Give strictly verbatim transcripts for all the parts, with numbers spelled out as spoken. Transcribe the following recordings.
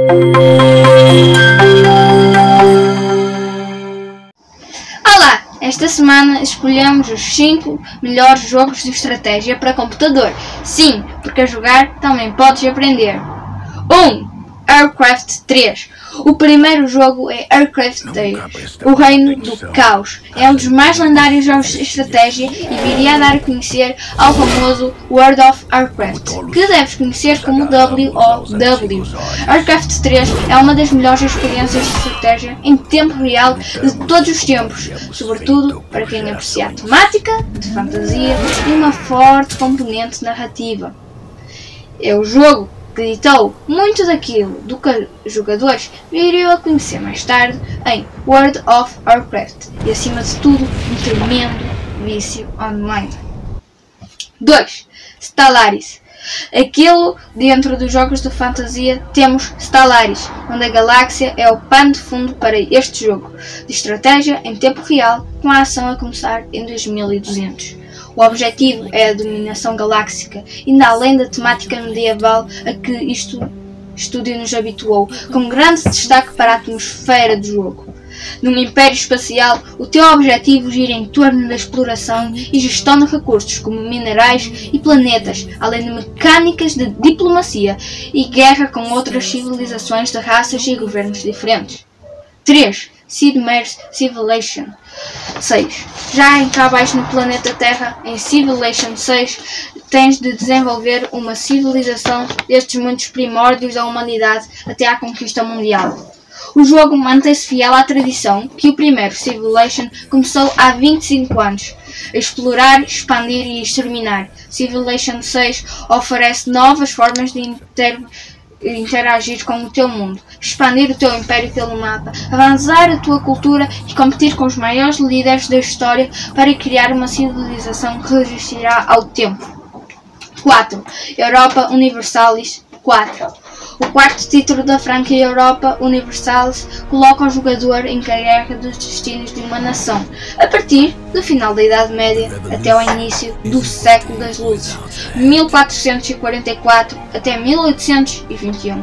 Olá! Esta semana escolhemos os cinco melhores jogos de estratégia para computador. Sim, porque a jogar também podes aprender. um. Warcraft três. O primeiro jogo é Warcraft três, o Reino do Caos. É um dos mais lendários jogos de estratégia e viria a dar a conhecer ao famoso World of Warcraft, que deves conhecer como W O W. Warcraft três é uma das melhores experiências de estratégia em tempo real de todos os tempos, sobretudo para quem aprecia a temática de fantasia e uma forte componente narrativa. É o jogo que ditou muito daquilo do que os jogadores viriam a conhecer mais tarde em World of Warcraft e, acima de tudo, um tremendo vício online. dois. Stellaris. Aquilo dentro dos jogos de fantasia temos Stellaris, onde a galáxia é o pano de fundo para este jogo de estratégia em tempo real, com a ação a começar em dois mil e duzentos. O objetivo é a dominação galáctica, ainda além da temática medieval a que isto estúdio nos habituou, com grande destaque para a atmosfera do jogo. Num império espacial, o teu objetivo gira em torno da exploração e gestão de recursos como minerais e planetas, além de mecânicas de diplomacia e guerra com outras civilizações de raças e governos diferentes. três. Sid Meier's Civilization seis. Já em cá abaixo no planeta Terra, em Civilization seis, tens de desenvolver uma civilização destes muitos primórdios da humanidade até à conquista mundial. O jogo mantém-se fiel à tradição que o primeiro Civilization começou há vinte e cinco anos, a explorar, expandir e exterminar. Civilization seis oferece novas formas de inter interagir com o teu mundo, expandir o teu império pelo mapa, avançar a tua cultura e competir com os maiores líderes da história para criar uma civilização que resistirá ao tempo. quatro. Europa Universalis quatro. O quarto título da franquia Europa Universalis coloca o jogador em guerra dos destinos de uma nação, a partir do final da Idade Média até ao início do século das luzes, mil quatrocentos e quarenta e quatro até mil oitocentos e vinte e um.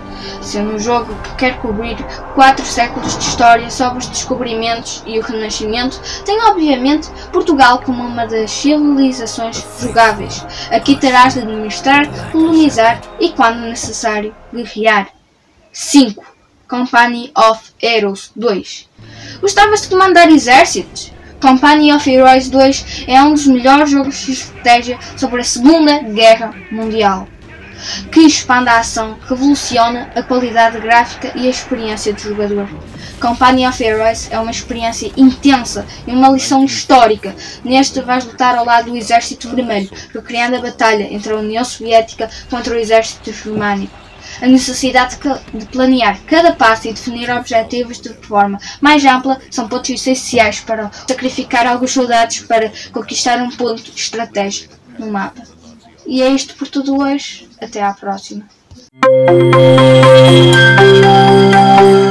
Sendo um jogo que quer cobrir quatro séculos de história sobre os descobrimentos e o Renascimento, tem obviamente Portugal como uma das civilizações jogáveis. Aqui terás de administrar, colonizar e, quando necessário, guerrear. cinco. Company of Heroes dois. Gostavas de comandar exércitos? Company of Heroes dois é um dos melhores jogos de estratégia sobre a Segunda Guerra Mundial, que expande a ação, revoluciona a qualidade gráfica e a experiência do jogador. Company of Heroes é uma experiência intensa e uma lição histórica. Neste vais lutar ao lado do Exército Vermelho, recriando a batalha entre a União Soviética contra o Exército Germânico. A necessidade de planear cada passo e definir objetivos de forma mais ampla são pontos essenciais para sacrificar alguns soldados para conquistar um ponto estratégico no mapa. E é isto por tudo hoje. Até à próxima.